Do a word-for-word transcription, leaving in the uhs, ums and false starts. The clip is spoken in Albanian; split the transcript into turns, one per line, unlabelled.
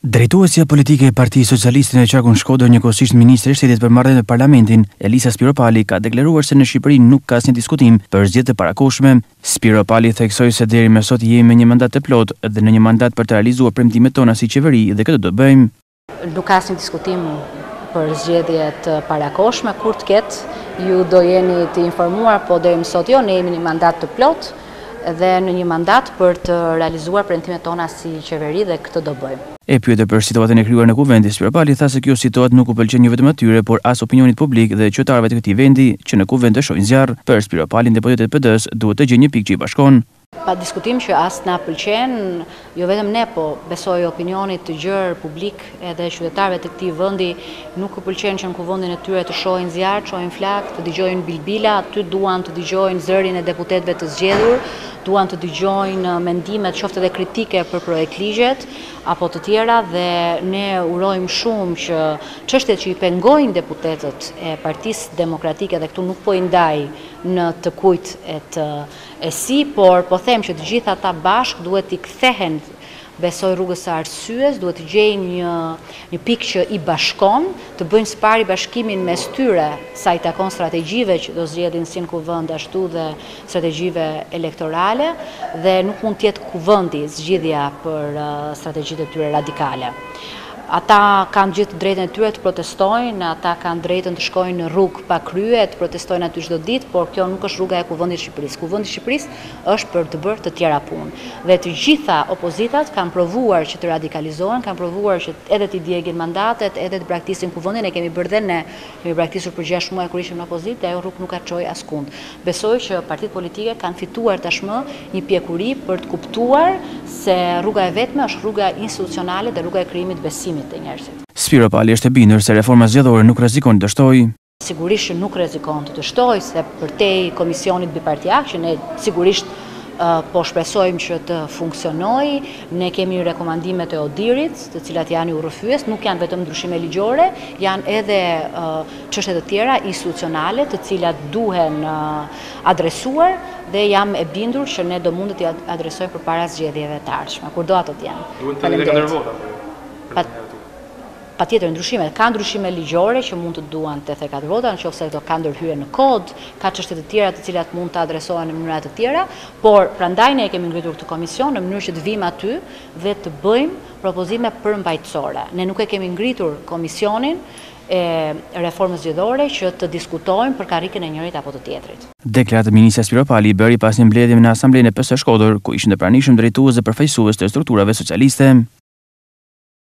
Drejtuesja politike e Partisë Socialiste në qarkun Shkodër, njëkohësisht ministri i Shtetit për Marrëdhënie me Parlamentin, Elisa Spiro Pali, ka deklaruar se në Shqipëri nuk ka asnjë diskutim për zgjedhje të parakohshme. Spiro Pali theksoi se deri më sot jemi me një mandat të plotë dhe në një mandat për të realizuar premtimet tona si qeveri dhe këtë do bëjmë.
Nuk ka asnjë diskutim për zgjedhje të parakohshme, kur të ketë, ju do jeni të informuar, po deri më sot jo, ne jemi në një mandat të plotë dhe në një mandat për të realizuar premtimet tona si qeveri dhe këtë do bëjmë.
E pyetur për situatën e krijuar në kuvend, Spiro Pali tha se kjo situatë nuk u pëlqen jo vetëm atyre, por as opinionit publik dhe qytetarëve të këtij vendi që në kuvend të shohin zjarr. Për Spiro Pali, deputetët e P D-s duhet të gjejnë një pikë që i bashkon.
Pa diskutim që as na pëlqen, jo vetëm ne, po besoj opinionit të gjerë publik edhe qytetarëve të këtij vendi nuk u pëlqen që në kuvendin e tyre të shohin zjarr, të shohin flak, të dëgjojnë bilbila, aty duan të dëgjojnë zërin e deputetëve të zgjedhur, duan të dëgjojnë mendimet, qoftë edhe kritike për projekt ligjet apo të tjera, dhe ne urojmë shumë që çështjet që i pengojnë deputetët e Partisë Demokratike, dhe këtu nuk po i ndaj në të kujt e të e si, por po them që të gjitha ata bashkë duhet i kthehen, besoj, rrugës së arsyes, duhet të gjejnë një, një pikë që i bashkon, të bëjnë së pari bashkimin mes tyre sa i takon strategjive që do zgjedhin si në kuvend ashtu dhe strategjive elektorale, dhe nuk mund të jetë kuvendi zgjidhja për uh, strategjitë e tyre radikale. Ata kanë gjithë drejtën e tyre të protestojnë, ata kanë drejtën të shkojnë në rrugë pa krye, të protestojnë aty çdo ditë, por kjo nuk është rruga e kuvendit të Shqipërisë. Kuvendi i Shqipërisë është për të bërë të tjera punë. Dhe të gjitha opozitat kanë provuar që të radikalizohen, kanë provuar që edhe të djegin mandatet, edhe të braktisin kuvendin. Ne kemi bërë dhe ne, kemi braktisur për gjashtë muaj kur ishim në opozitë, dhe ajo rrugë nuk ka çojë askund. Besoj që partitë politike kanë fituar tashmë një pjekuri për të kuptuar se rruga e vetme është rruga institucionale dhe rruga e krijimit besimit të njerëzit.
Spiro Pali është e bindur se reforma zgjedhore nuk rrezikon të dështojë.
Sigurisht që nuk rrezikon të dështojë, se përtej komisionit bipartiak që ne sigurisht uh, po shpresojmë që të funksionojë, ne kemi rekomandimet e Odirit, të cilat janë urrëfyes, nuk janë vetëm ndryshime ligjore, janë edhe uh, çështje të tjera institucionale, të cilat duhen uh, adresuar, dhe jam e bindur që ne do mundet t'i adresojmë përpara zgjedhjeve të ardhshme, kurdo ato të janë.
Duhet të ndërvojë vota apo jo?
Pa tjetër ndryshime, ka ndryshime ligjore që mund të duan të thekat vota, në qoftë se këto ka ndërhyrje në kod, ka çështje të tjera të cilat mund të adresohen në mënyra të tjera, por prandaj ne kemi ngritur këtë komision në mënyrë që të vijmë aty dhe të bëjmë propozime përmbajtësore. Ne nuk e kemi ngritur komisionin e reformës zgjedhore që të diskutojmë për karrikën e njërit apo të tjetrit.
Deklaratë e ministrit Spiro Pali bëri pas një mbledhje në Asamblenë e P S Shkodër, ku ishin të pranishëm drejtues dhe përfaqësues të strukturave socialiste.